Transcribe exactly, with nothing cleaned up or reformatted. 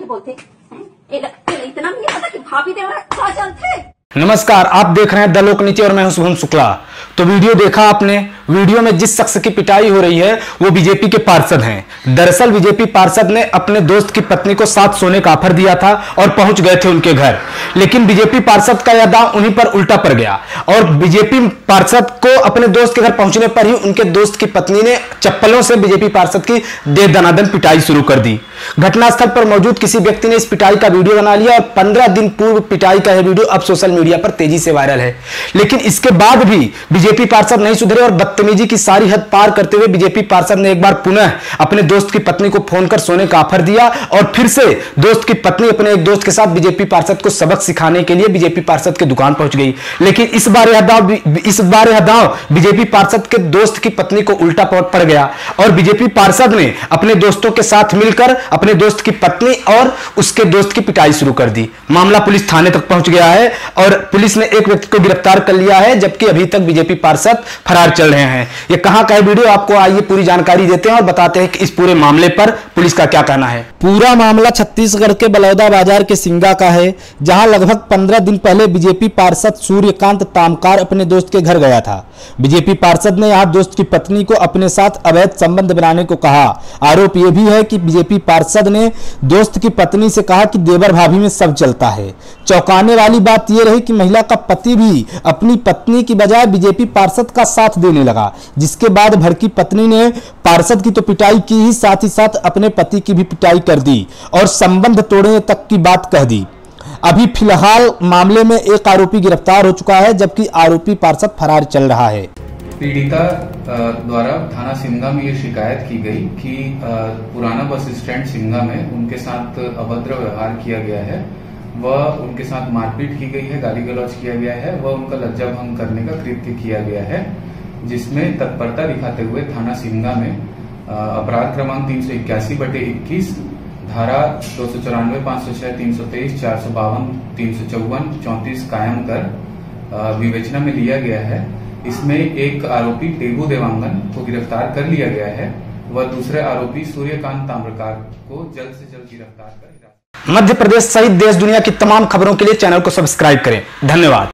बोलते इतना नहीं पता कि भाभी देवरा साजन थे। नमस्कार, आप देख रहे हैं द लोक नीति और मैं हूं शुभम शुक्ला। तो वीडियो देखा आपने। वीडियो में जिस शख्स की पिटाई हो रही है वो बीजेपी के पार्षद हैं। दरअसल बीजेपी पार्षद ने अपने दोस्त की पत्नी को साथ सोने का ऑफर दिया था और पहुंच गए थे उनके घर, लेकिन बीजेपी पार्षद का यह दांव उन्हीं पर उल्टा पड़ गया और बीजेपी पार्षद को अपने दोस्त के घर पहुंचने पर ही उनके दोस्त की पत्नी ने चप्पलों से बीजेपी पार्षद की दे दनादन पिटाई शुरू कर दी। घटनास्थल पर मौजूद किसी व्यक्ति ने इस पिटाई का वीडियो बना लिया और पंद्रह दिन पूर्व पिटाई का यह वीडियो अब सोशल मीडिया पर तेजी से वायरल है। लेकिन इसके बाद भी बीजेपी पार्षद नहीं सुधरे और बदतमीजी की सारी हद पार करते हुए बीजेपी पार्षद ने एक बार पुनः अपने दोस्त की पत्नी को फोन कर सोने का ऑफर दिया और फिर से दोस्त की पत्नी अपने एक दोस्त के साथ बीजेपी पार्षद को सबक सिखाने के लिए बीजेपी पार्षद की दुकान पहुंच गई। लेकिन इस बार यह दांव इस बार यह दांव बीजेपी पार्षद के दोस्त की पत्नी को उल्टा पड़ गया और बीजेपी पार्षद ने अपने दोस्तों के साथ मिलकर अपने दोस्त की पत्नी और उसके दोस्त की पिटाई शुरू कर दी। मामला पुलिस थाने तक पहुंच गया है और पुलिस ने एक व्यक्ति को गिरफ्तार कर लिया है, जबकि अभी तक बीजेपी पार्षद फरार चल रहे हैं। ये कहां का है वीडियो, आपको आइए पूरी जानकारी देते हैं और बताते हैं कि इस पूरे मामले पर पुलिस का क्या कहना है। पूरा मामला छत्तीसगढ़ के बलौदा बाजार के सिंगा का है, जहां लगभग पंद्रह दिन पहले बीजेपी पार्षद सूर्यकांत तामकार अपने दोस्त के घर गया था। बीजेपी पार्षद ने यहां दोस्त की पत्नी को अपने साथ अवैध संबंध बनाने को कहा। आरोप यह भी है कि बीजेपी पार्षद ने दोस्त की पत्नी से कहा कि देवर भाभी में सब चलता है। चौंकाने वाली बात यह रही कि महिला का पति भी अपनी पत्नी की बजाय बीजेपी पार्षद का साथ देने लगा, जिसके बाद भड़की पत्नी ने पार्षद की तो पिटाई की ही, साथ ही साथ अपने पति की भी पिटाई कर दी और संबंध तोड़ने तक की बात कह दी। अभी फिलहाल मामले में एक आरोपी गिरफ्तार हो चुका है, जबकि आरोपी पार्षद फरार चल रहा है। पीड़िता द्वारा थाना सिंगा में ये शिकायत की गई कि पुराना बस स्टैंड सिंगा में उनके साथ अभद्र व्यवहार किया गया है, वह उनके साथ मारपीट की गई है, गाली गलौज किया गया है, वह उनका लज्जा भंग करने का कृत्य किया गया है, जिसमें तत्परता दिखाते हुए थाना सिंगा में अपराध क्रमांक तीन सौ इक्यासी बटे इक्कीस, धारा दो सौ चौरानवे पांच सौ छह तीन सौ तेईस चार सौ बावन तीन सौ चौवन चौंतीस कायम कर विवेचना में लिया गया है। इसमें एक आरोपी टेगू देवांगन को गिरफ्तार कर लिया गया है। वह दूसरे आरोपी सूर्यकांत ताम्रकार को जल्द से जल्द गिरफ्तार कर। मध्य प्रदेश सहित देश दुनिया की तमाम खबरों के लिए चैनल को सब्सक्राइब करें। धन्यवाद।